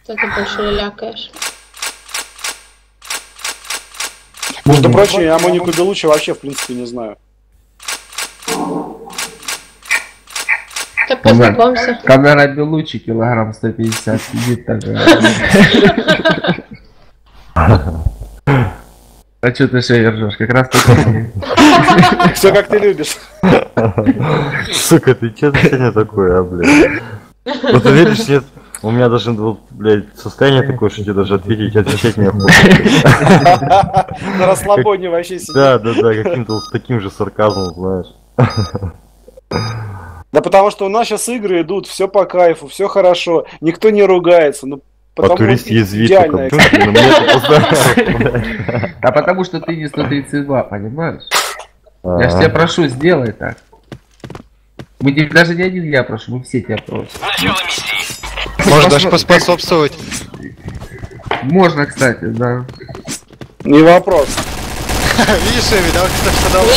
Что ты больше лякаешь? Между прочим, я Монику Белуччи вообще в принципе не знаю. Так познакомься. Камера Белуччи, килограмм 150, сидит такая. А чё ты шею ржёшь? Как раз таки. Все как ты любишь. Сука, ты че сегодня такое, блядь? Вот ты веришь, нет? У меня даже, блядь, состояние такое, что тебе даже отвечать неохота. На расслабоне вообще сидит. Да, каким-то с таким же сарказмом, знаешь. Да потому что у нас сейчас игры идут, все по кайфу, все хорошо, никто не ругается. Ну, А турист язвит, идеальная. А потому что ты не 132, понимаешь? Я ж тебя прошу, сделай так. Мы даже не один я прошу, мы все тебя просим. Можно даже поспособствовать. Можно, кстати, да. Не вопрос. Видишь, Эви, да, что дал?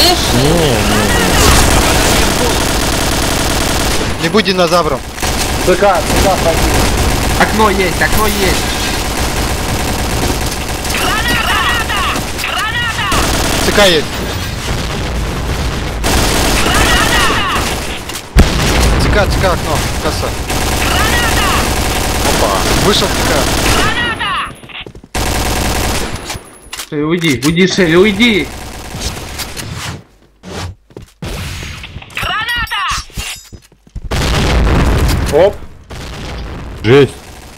Не будь динозавром. ЦК противник. Окно есть, окно есть. ЦК есть. ЦК, окно. Краса. Опа. Вышел ЦК. Шеви, уйди, Шеви, уйди. Оп. Жесть.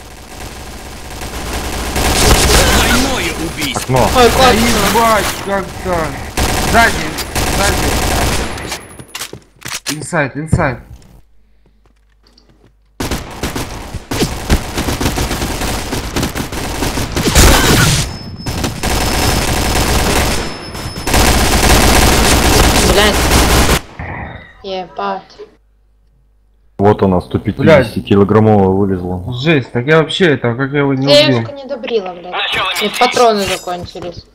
Окно. Ой, Да классно. ебать, как-то. Сзади. Инсайд. Блядь. Ебать. Вот она, 150-килограммовая вылезла. Жесть, так я вообще это, как я его не убил. Девушка не добрила, блядь. И патроны закончились.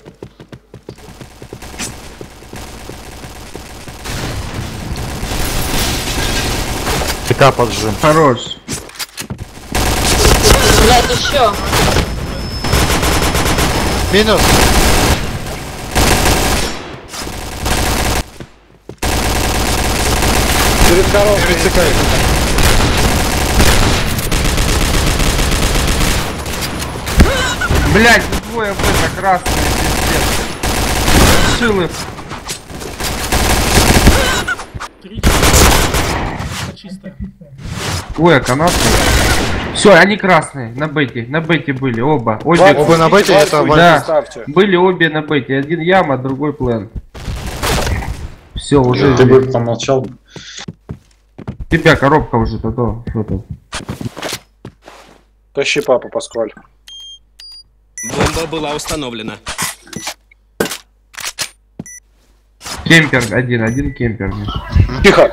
ТК поджим. Хорош. Блядь, еще. Минус. Перед коробкой. Перед ЦК. Блять, двое это красные, пиздец. Шил их. Ой, а канатные. Все, они красные, на бете были, оба. Оба на бете, это да, ставьте. были обе на бете, один яма, другой плен. Все, уже. Ты бы помолчал. У тебя коробка уже, то что там. Тащи папу, Паскваль. Бомба была установлена. Кемпер один кемпер. Тихо.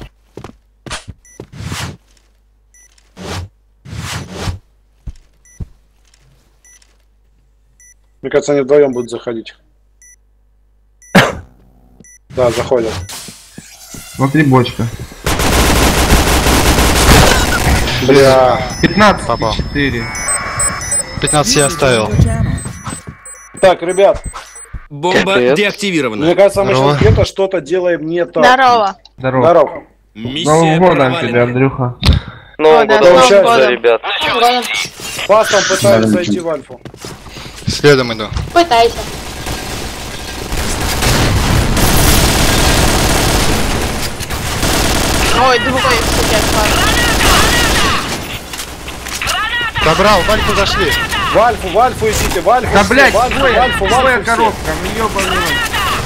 Мне кажется, они вдвоем будут заходить. Да, заходят. Смотри, бочка. Бля. 15 Попал. 4. 15 я оставил. Так, ребят, Бомба деактивирована. мне кажется, мы Здорово. сейчас где-то что-то делаем не так. Здорово. Здорово. Здорово. Миссия Новым годом провалена. тебя, Андрюха. О, да, с Получается, Новым годом. ребят. С Новым годом. Пас там пытается зайти в альфу. Следом иду. Пытайся. Ой, двое сидят, ладно. Добрал, в альфу зашли. В альфу идите, в альфу. Да, все, блядь, в альфу, двое, в альфу, в двое альфу все. коробка, ну ёбаный рот.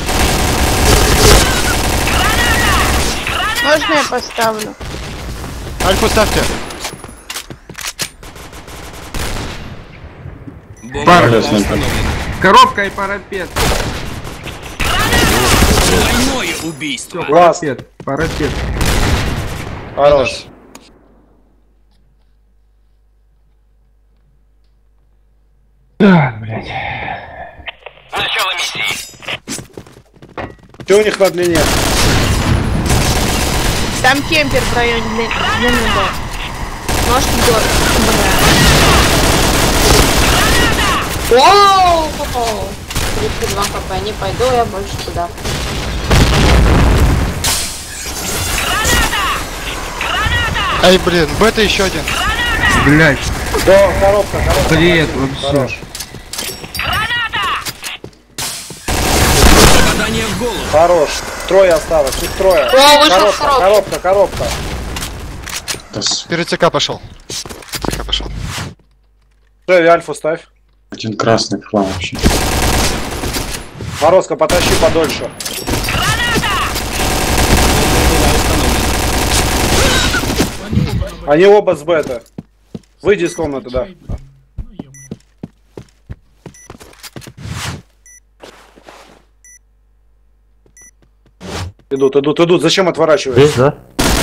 Можно я поставлю? Альфу ставьте. Бомба Пара. была установлена. Коробка и парапет. Двойное убийство. Все, Класс. парапет. Хорош. Да, блядь. Начало миссии. Что у них на длине? Там кемпер в районе длины был. Может, бля. Воу! 32 хп, не пойду я больше туда. Эй, блин, бета еще один. Блять, Да, коробка. бред вообще. Хорош. Попадание в голову. Хорош. Трое осталось, их трое. О, вышел с Коробка. Перед ЦК пошел. ЦК пошел. Джеви, альфу ставь. Один красный хлам вообще. Морозко, потащи подольше. Они оба с бета. Выйди из комнаты, да. Идут. Зачем отворачиваешь? Здесь, да?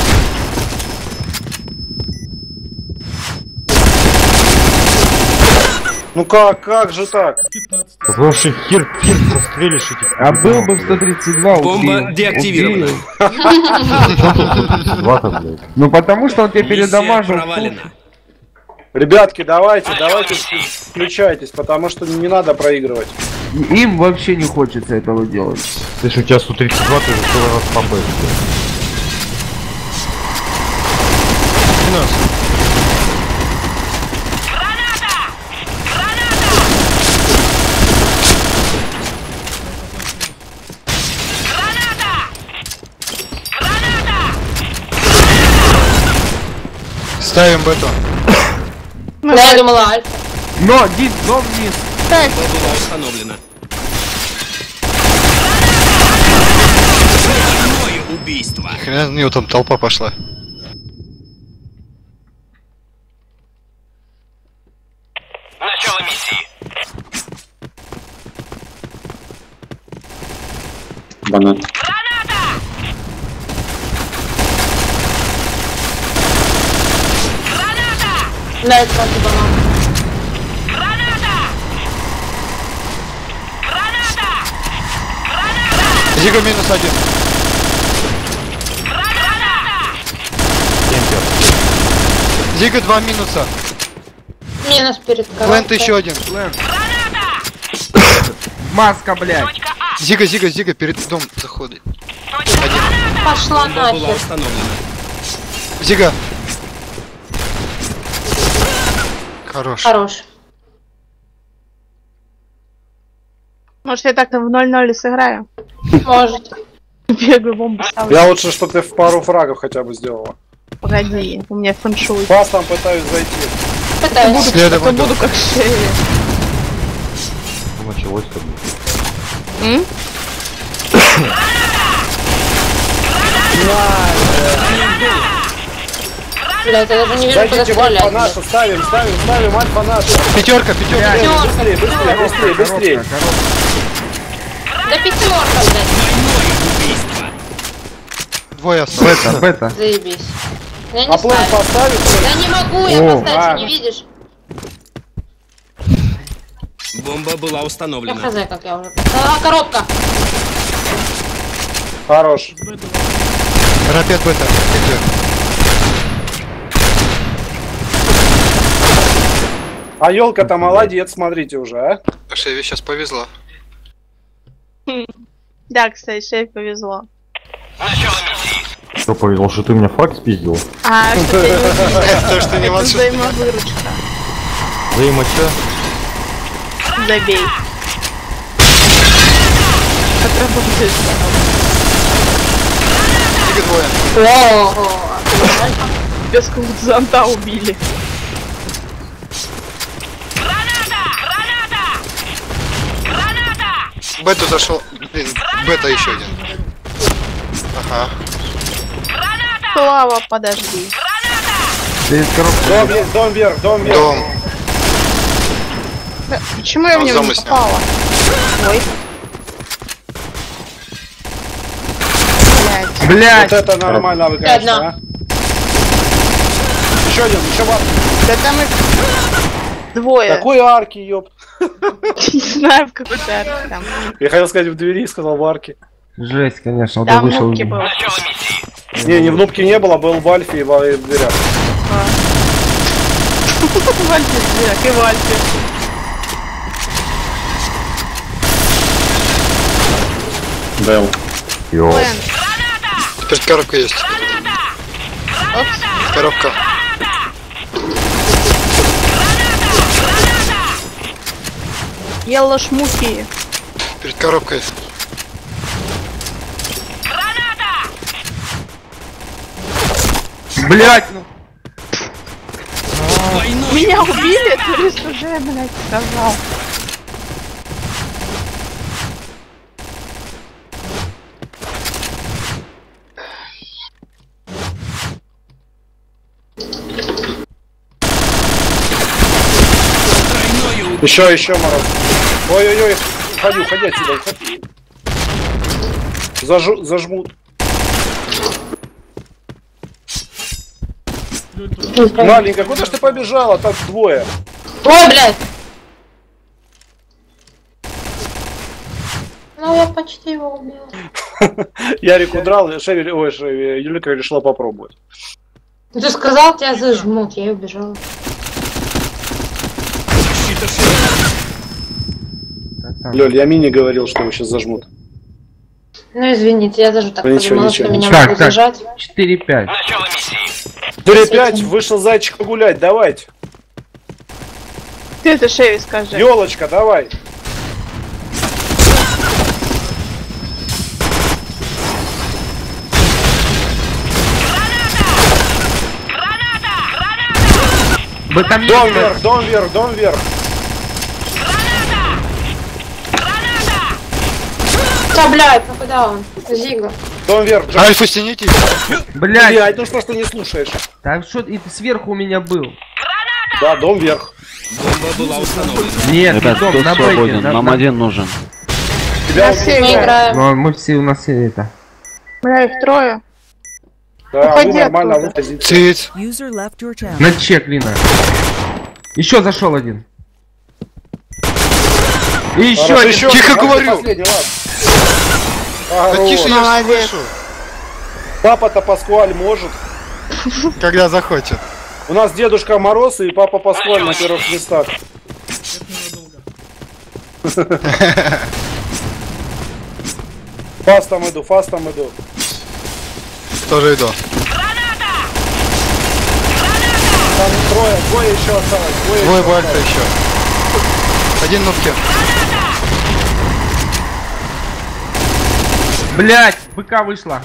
Ну как же так? Потому что хер застрелишь этих. А был бы в 132 Бомба убил. деактивирована. Убил. Два-то, блядь. Ну потому что он тебе Миссия передамажил. провалена. Ребятки, давайте, включайтесь, потому что не надо проигрывать. Им вообще не хочется этого делать. Слышь, у тебя 132, ты уже целый раз попаешь. Минус. Ставим бету. Да, я думала, альфа. Но, вниз. Бомба была установлена. Двойное убийство. Хрена у него там толпа пошла. Начало миссии. Банан. Да, это сразу банан. Зига минус один. Зига 2 минуса. Минус перед коробкой. Плент еще один. Маска, блядь. Зига перед дом заходит. Пошла Бомба была нахер. установлена. Зига. Хорош. Хорош. Может, я так в 0-0 сыграю? Может. Бегаю, бомбу ставлю. Я лучше, что ты в пару фрагов хотя бы сделала. Погоди, у меня фэншуй. Фас там пытаюсь зайти. Пытаюсь. Следом Я иду. буду как шея. Началось-то, блядь. Блядь, я даже не вижу, куда Зайдите в альфа стрелять. нашу, ставим альфа нашу. Пятерка. Быстрее. Да пятерка, блядь. Двое осталось. Бета. Заебись. Я не А план ставлю. поставить? Я не могу, я О, поставить, ладно. не видишь? Бомба была Я установлена. хз, как я уже. А, коробка. Хорош. Рапет бета. А елка-то молодец, смотрите уже, а? Шеви сейчас повезло. Да, кстати, шеф повезло. Что повезло, что ты меня факт спиздил? А, что ты не увидел? То, что не Это волшебно. взаимовыручка. Взаимоча? Забей. Отработаешь. Зига двое. О, Без зонта убили. Бету зашел. Блин, бета еще один. Ага. Слава, подожди. Перед коробкой. Дом есть, дом вверх. Дом. Да, почему я в Он него не замысел. попала? Ой. Блядь. Блядь. Вот это нормально вы, конечно, Одна. а? Еще один, еще в арке. Да там их двое. Какой арки, ёп? Не знаю, в какой ты арке там. Я хотел сказать в двери, сказал в арке. Жесть, конечно. Вот я Там вышел. мутки был. Не в нубке не было, был в альфе и в дверях. В Альфе, и в Альфе. Дэл. Йо. Плэн. Теперь коробка есть. Опс. Коробка. Елла шмуки. Перед коробкой. Блять, ну. Двойной Меня убили, турист уже, блядь, сказал. Тройное Еще, Мороз. Ой-ой-ой, уходи отсюда, уходи. Зажмут. Маленькая, куда ж ты побежала? Так двое. Ой, блядь! Ну, я почти его убила. Ярик удрал, Юлика решила попробовать. Ну, ты сказал, тебя зажмут, я и убежала. защита широкая. Лёль, я Мине говорил, что его сейчас зажмут. Ну, извините, я даже так Да ничего, подумала, ничего. что меня Так, могут так. зажать. 4-5. Начало миссии. 4-5, вышел зайчик погулять, давайте. Ты это Шеви скажи. Ёлочка, давай. Там Дом вверх, дом вверх, дом вверх. Да, блядь, ну куда он? Зига. Дом вверх, Джон. Альфа стяните. Блять, Блядь, ну что ж ты не слушаешь? так что и сверху у меня был. Да, дом вверх. Бомба была установлена. Нет, не Ребят, дом, кто на свободен? бэке. Нам один нужен. Тебя Я убили. все Мы играю. играем. Но мы все у нас все это. Бля, их трое. Да, вы Уходи нормально, оттуда. вы позиция. Цит. User left your channel. На чек, Лина. Еще зашел один. И еще Хорошо, один. еще Тихо один. говорю. Последний, ладно. Да Хорош. тише, я Молодец. слышу. Папа-то Паскуаль может. Когда захочет. У нас Дедушка Мороз и Папа Паскуаль на первых местах. Фастом иду, фастом иду. Тоже иду. Там двое еще осталось. Двое еще бальта осталось. еще. Один нубки. Блять, быка вышла.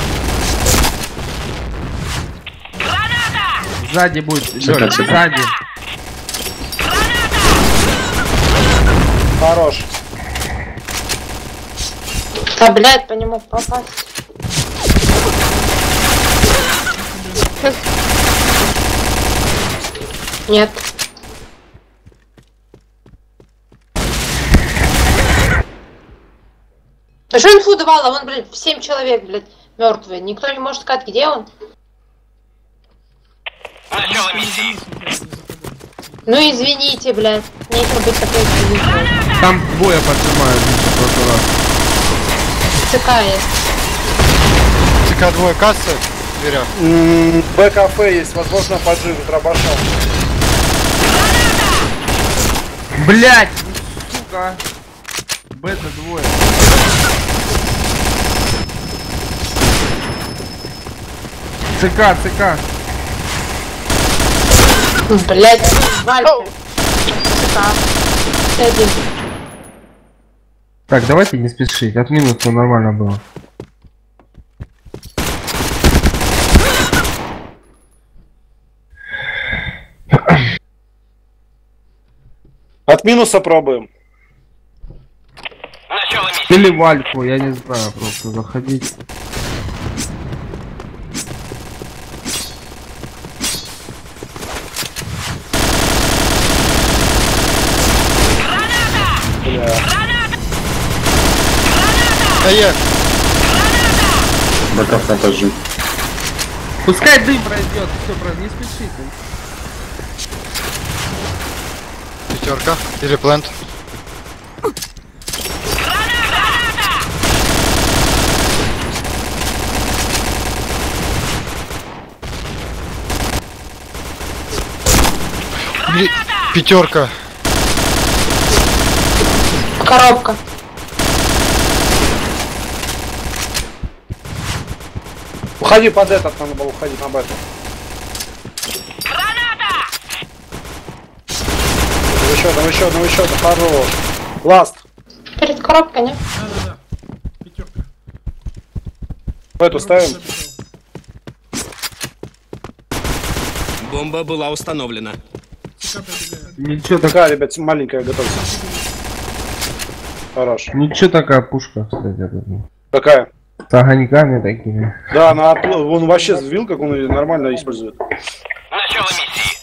Сзади будет. Лёля, Цыка. сзади. Хорош. Да, блядь, по нему попасть. Нет. А что инфу давала? Вон, блядь, 7 человек, блядь, мертвые. Никто не может сказать, где он. Начало миссии. Ну извините, блядь. Нечего быть такой извините. Там двое поджимают в прошлый раз. ЦК есть. ЦК двое кассы в дверях. БКФ есть, возможно, поджим дробашом. Блять, сука. Бета двое. ЦК. Блядь, Валька. ЦК. Один. Так, давайте не спешить. От минусы нормально было. От минуса пробуем. Начало миссии. Или Вальку, я не знаю, просто заходить. А я. БКФ тоже. Пускай дым пройдет, все, не спешите. Пятерка. Или плент. Пятерка. Коробка. Уходи под этот, надо было уходить на бету. Еще одного, хорош. Ласт. Перед коробкой, не? Да. Пятерка. Бету ставим. Бомба была установлена. Ничего так, Такая, ребят, маленькая, готовься. Хорош. ничего такая пушка, кстати. Какая? С огоньками такими. Да, он вообще вил, как он ее нормально использует. Начало миссии.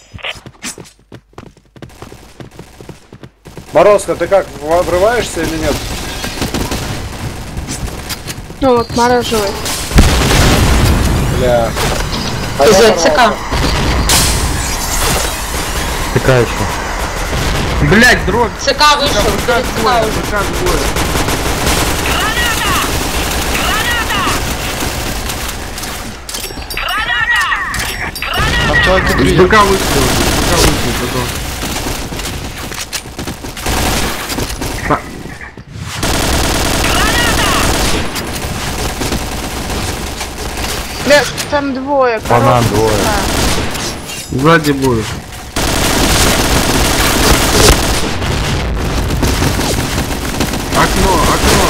Морозко, ты как, врываешься или нет? Ну вот, морожевый. Бля. Из ЦК. Такая еще. Блять, дробь! ЦК вышел, перед ЦК уже. Там человек Из БК выстрел, потом. Бля, там двое. Банан коробка двое. ЦК. Сзади будет. Окно.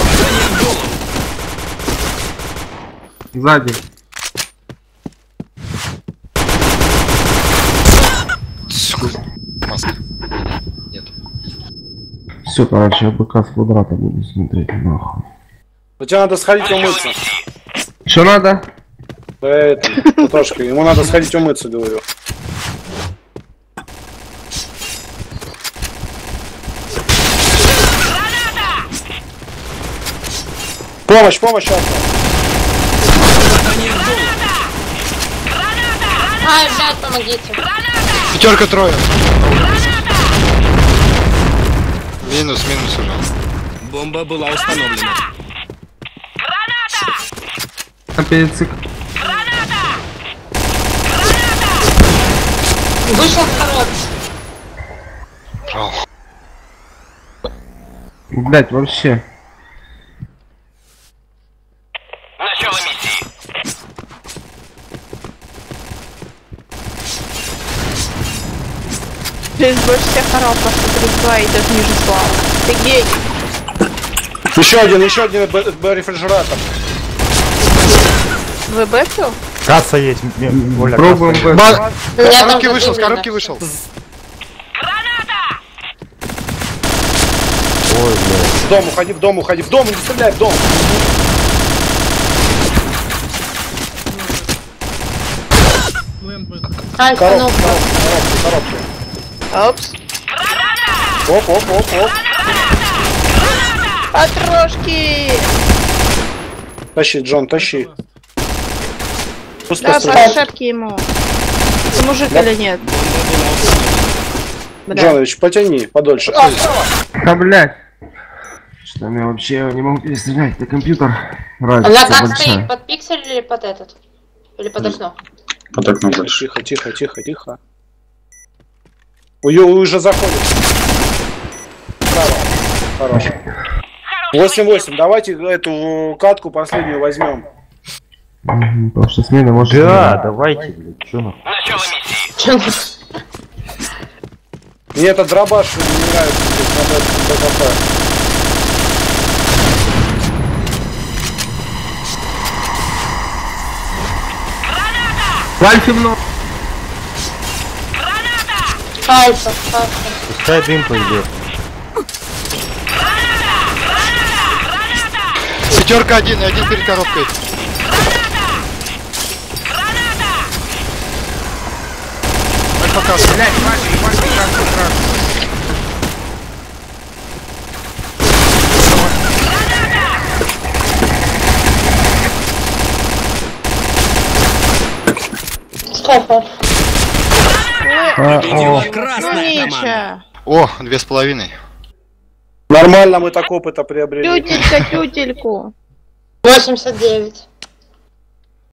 Сзади. Маска. Нет. Все, короче, я БК с квадрата буду смотреть, нахуй. У тебя надо сходить умыться. Что надо? Да это, Татошка, ему надо сходить умыться, говорю. Помощь, Артур. Ай, блядь, помогите. Пятерка, трое. Минус уже. Бомба была установлена. Опять цик. Вышел в коробку. Жал. Блять, вообще. Начало миссии. Здесь больше всех коробка, что 32 идет ниже слава. Ты гений. Еще один рефрижератор. Вы бэкил? Касса есть. Оля, Пробуем касса. БК. У меня С коробки там вышел, с задымлено. коробки вышел. Ой, блядь. В дом, не стреляй в дом. Плен бета. Ай, Коробка. Опс. Оп. Отрошки! Тащи, Джон, тащи. Пусто Да, стреляй. по шапке ему. Ты мужик или нет? Бля. Джонович, потяни подольше. А, блять. Что я вообще не могу перестрелять, это компьютер. Она Разница как большая. стоит, под пиксель или под этот? Или под окно? Под окном больше. Тихо. Ой, уже заходит. Право. Хорош. 8-8, давайте эту катку последнюю возьмем. Потому что смена может... Да, давайте, блядь, чё нахуй. Начало миссии. Мне этот дробаш не нравится здесь на БКП. Альфи много. Альфа. Пускай дым пойдет. Пятерка один перед коробкой. Альфа касса. Блять, Вальфи, красный. Стоп. Победила Ну красная команда. ничего. О, 2,5. Нормально мы так опыта приобрели. Тютелька, тютельку. 89.